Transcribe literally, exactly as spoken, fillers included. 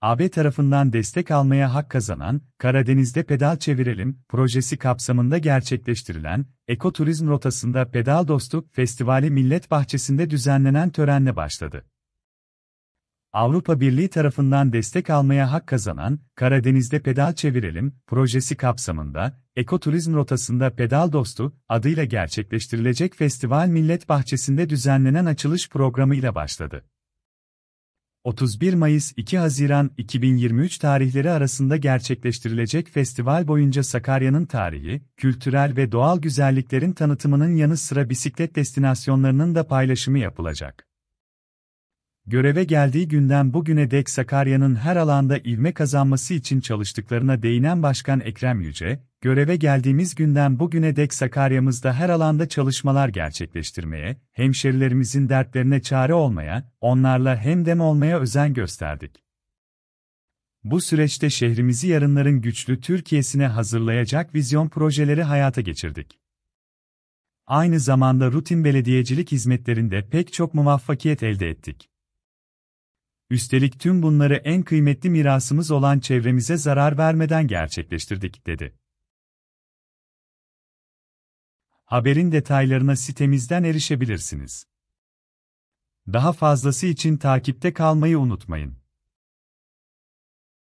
A B tarafından destek almaya hak kazanan, Karadeniz'de Pedal Çevirelim projesi kapsamında gerçekleştirilen, ekoturizm rotasında Pedal Dostu Festivali Millet Bahçesi'nde düzenlenen törenle başladı. Avrupa Birliği tarafından destek almaya hak kazanan, Karadeniz'de Pedal Çevirelim projesi kapsamında, ekoturizm rotasında Pedal Dostu adıyla gerçekleştirilecek festival Millet Bahçesi'nde düzenlenen açılış programıyla başladı. otuz bir Mayıs - iki Haziran iki bin yirmi üç tarihleri arasında gerçekleştirilecek festival boyunca Sakarya'nın tarihi, kültürel ve doğal güzelliklerin tanıtımının yanı sıra bisiklet destinasyonlarının da paylaşımı yapılacak. Göreve geldiği günden bugüne dek Sakarya'nın her alanda ivme kazanması için çalıştıklarına değinen Başkan Ekrem Yüce, göreve geldiğimiz günden bugüne dek Sakarya'mızda her alanda çalışmalar gerçekleştirmeye, hemşerilerimizin dertlerine çare olmaya, onlarla hemdem olmaya özen gösterdik. Bu süreçte şehrimizi yarınların güçlü Türkiye'sine hazırlayacak vizyon projeleri hayata geçirdik. Aynı zamanda rutin belediyecilik hizmetlerinde pek çok muvaffakiyet elde ettik. Üstelik tüm bunları en kıymetli mirasımız olan çevremize zarar vermeden gerçekleştirdik, dedi. Haberin detaylarına sitemizden erişebilirsiniz. Daha fazlası için takipte kalmayı unutmayın.